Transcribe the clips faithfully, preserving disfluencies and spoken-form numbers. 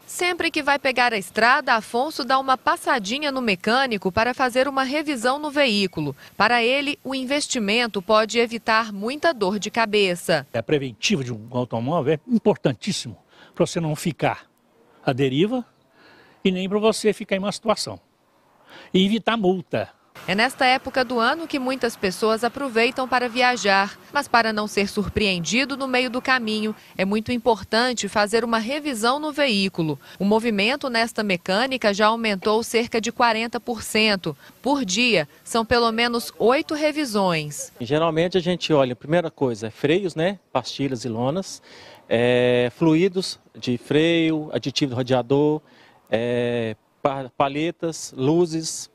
Sempre que vai pegar a estrada, Afonso dá uma passadinha no mecânico para fazer uma revisão no veículo. Para ele, o investimento pode evitar muita dor de cabeça. A preventiva de um automóvel é importantíssimo para você não ficar à deriva e nem para você ficar em uma situação. E evitar multa. É nesta época do ano que muitas pessoas aproveitam para viajar, mas para não ser surpreendido no meio do caminho, é muito importante fazer uma revisão no veículo. O movimento nesta mecânica já aumentou cerca de quarenta por cento. Por dia, são pelo menos oito revisões. Geralmente a gente olha, a primeira coisa, é freios, né? Pastilhas e lonas, é, fluidos de freio, aditivo do radiador, é, palhetas, luzes,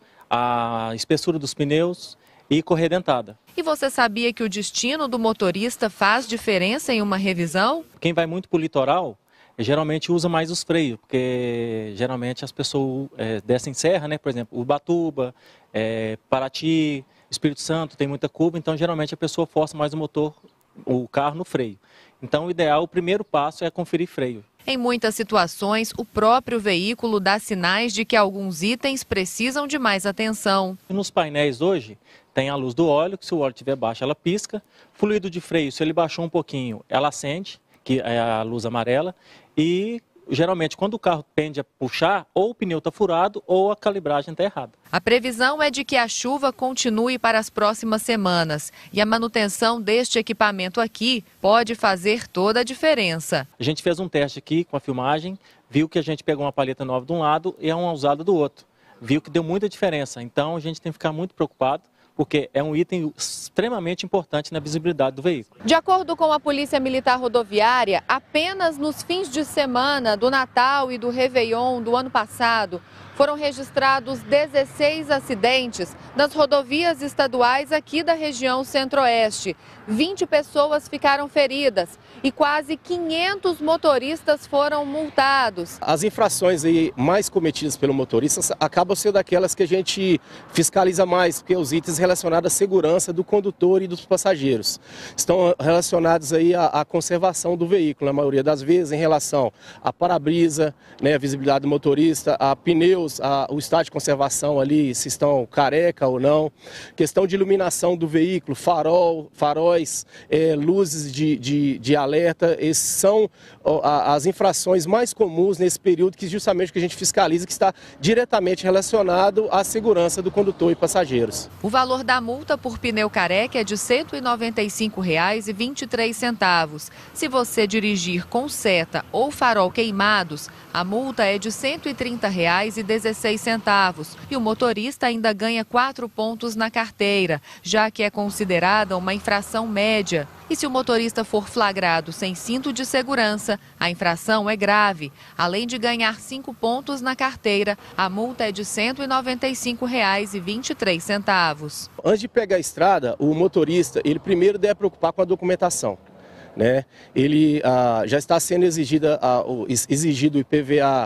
a espessura dos pneus e correia dentada. E você sabia que o destino do motorista faz diferença em uma revisão? Quem vai muito para o litoral, geralmente usa mais os freios, porque geralmente as pessoas é, descem serra, né? Por exemplo, Ubatuba, é, Paraty, Espírito Santo, tem muita curva, então geralmente a pessoa força mais o motor, o carro no freio. Então o ideal, o primeiro passo é conferir freio. Em muitas situações, o próprio veículo dá sinais de que alguns itens precisam de mais atenção. Nos painéis hoje, tem a luz do óleo, que se o óleo estiver baixo, ela pisca. Fluido de freio, se ele baixou um pouquinho, ela acende, que é a luz amarela. E geralmente, quando o carro tende a puxar, ou o pneu está furado ou a calibragem está errada. A previsão é de que a chuva continue para as próximas semanas. E a manutenção deste equipamento aqui pode fazer toda a diferença. A gente fez um teste aqui com a filmagem, viu que a gente pegou uma palheta nova de um lado e uma usada do outro. Viu que deu muita diferença. Então a gente tem que ficar muito preocupado, porque é um item extremamente importante na visibilidade do veículo. De acordo com a Polícia Militar Rodoviária, apenas nos fins de semana do Natal e do Réveillon do ano passado, foram registrados dezesseis acidentes nas rodovias estaduais aqui da região centro-oeste. vinte pessoas ficaram feridas e quase quinhentos motoristas foram multados. As infrações aí mais cometidas pelo motorista acabam sendo aquelas que a gente fiscaliza mais, porque os itens relacionados à segurança do condutor e dos passageiros estão relacionados aí à, à conservação do veículo, na maioria das vezes, em relação à para-brisa, né, a visibilidade do motorista, a pneus, a, o estado de conservação ali, se estão careca ou não, questão de iluminação do veículo, farol, faróis, é, luzes de, de, de alerta, esses são ó, a, as infrações mais comuns nesse período, que justamente o que a gente fiscaliza, que está diretamente relacionado à segurança do condutor e passageiros. O valor da multa por pneu careca é de cento e noventa e cinco reais e vinte e três centavos. Se você dirigir com seta ou farol queimados, a multa é de cento e trinta reais e dezesseis centavos. E o motorista ainda ganha quatro pontos na carteira, já que é considerada uma infração média. E se o motorista for flagrado sem cinto de segurança, a infração é grave. Além de ganhar cinco pontos na carteira, a multa é de cento e noventa e cinco reais e vinte e três centavos. Antes de pegar a estrada, o motorista, ele primeiro deve preocupar com a documentação. Né? Ele ah, já está sendo exigida, ah, o, exigido o I P V A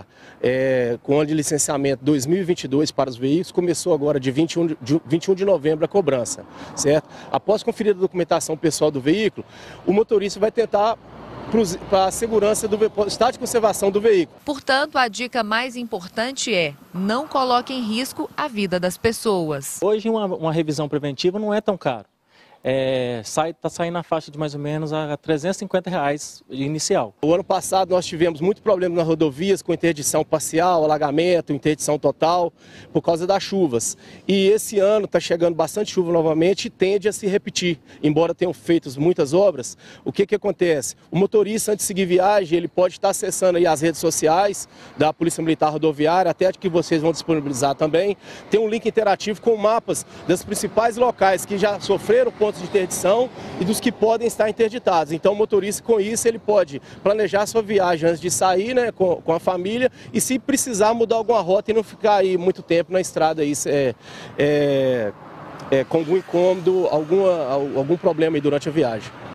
é, com ano de licenciamento dois mil e vinte e dois para os veículos, começou agora de vinte e um de, de, vinte e um de novembro a cobrança, certo? Após conferir a documentação pessoal do veículo, o motorista vai tentar para a segurança do estado de conservação do veículo. Portanto, a dica mais importante é: não coloque em risco a vida das pessoas. Hoje uma, uma revisão preventiva não é tão caro. É, sai, tá saindo na faixa de mais ou menos a trezentos e cinquenta reais inicial. O ano passado nós tivemos muito problema nas rodovias com interdição parcial, alagamento, interdição total, por causa das chuvas. E esse ano está chegando bastante chuva novamente e tende a se repetir. Embora tenham feito muitas obras, o que que acontece? O motorista, antes de seguir viagem, ele pode estar acessando aí as redes sociais da Polícia Militar Rodoviária, até que vocês vão disponibilizar também. Tem um link interativo com mapas dos principais locais que já sofreram pontos de interdição e dos que podem estar interditados. Então o motorista, com isso, ele pode planejar sua viagem antes de sair, né, com, com a família, e se precisar mudar alguma rota e não ficar aí muito tempo na estrada aí, é, é, é, com algum incômodo, alguma, algum problema aí durante a viagem.